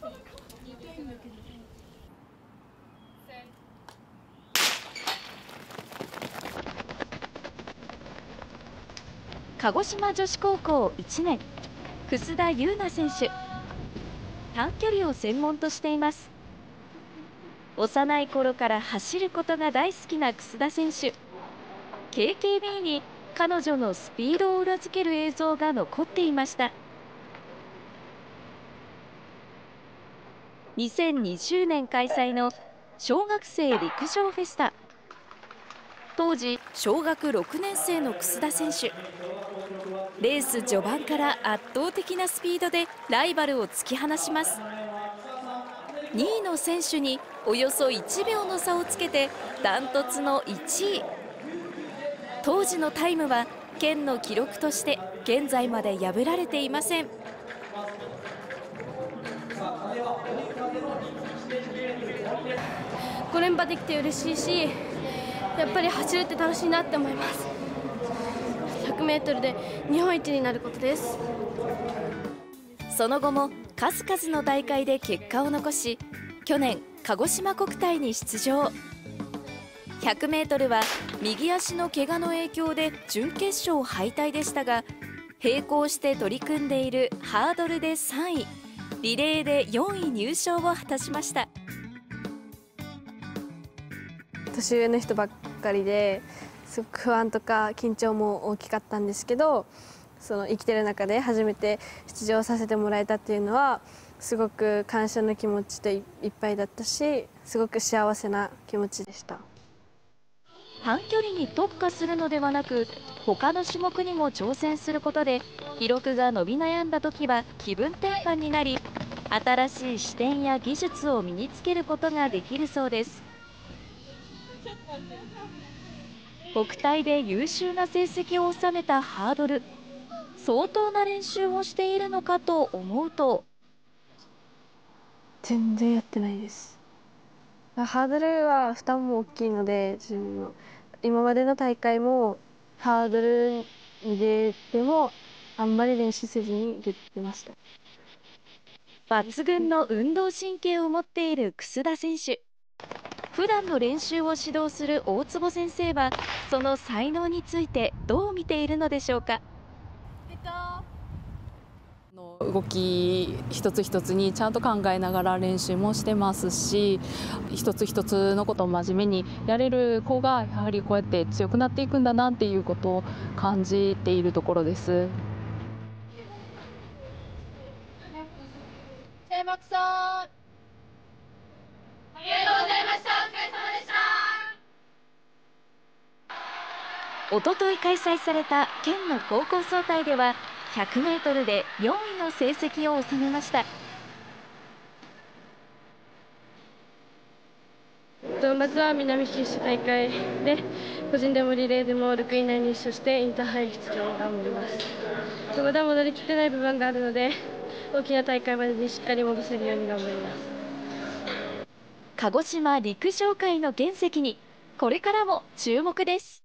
鹿児島女子高校1年、楠田優奈選手。短距離を専門としています。幼い頃から走ることが大好きな楠田選手。KKB に彼女のスピードを裏付ける映像が残っていました。2020年開催の小学生陸上フェスタ。当時小学6年生の楠田選手、レース序盤から圧倒的なスピードでライバルを突き放します。2位の選手におよそ1秒の差をつけてダントツの1位。当時のタイムは県の記録として現在まで破られていません。 5連覇できて嬉しいし、やっぱり走るって楽しいなって思います。100メートルで日本一になることです。 その後も数々の大会で結果を残し、去年鹿児島国体に出場。100メートルは右足の怪我の影響で準決勝敗退でしたが、並行して取り組んでいるハードルで3位、リレーで4位入賞を果たしました。 年上の人ばっかりですごく不安とか緊張も大きかったんですけど、その生きてる中で初めて出場させてもらえたっていうのはすごく感謝の気持ちでいっぱいだったし、すごく幸せな気持ちでした。 短距離に特化するのではなく、他の種目にも挑戦することで記録が伸び悩んだ時は気分転換になり、新しい視点や技術を身につけることができるそうです。国体で優秀な成績を収めたハードル、相当な練習をしているのかと思うと、 全然やってないです。ハードルは負担も大きいので、今までの大会もハードルに出てもあんまり練習せずに出てました。 抜群の運動神経を持っている楠田選手。普段の練習を指導する大坪先生は、その才能についてどう見ているのでしょうか。 動き一つ一つにちゃんと考えながら練習もしてますし、一つ一つのことを真面目にやれる子がやはりこうやって強くなっていくんだなっていうことを感じているところです。 閉幕さん、ありがとうございました。お疲れ様でした。 おととい開催された県の高校総体では100メートルで4位の成績を収めました。 まずは南九州大会で個人でもリレーでも6位以内に入賞してインターハイ出場を頑張ります。まだ戻りきってない部分があるので、大きな大会までにしっかり戻せるように頑張ります。 鹿児島陸上界の原石にこれからも注目です。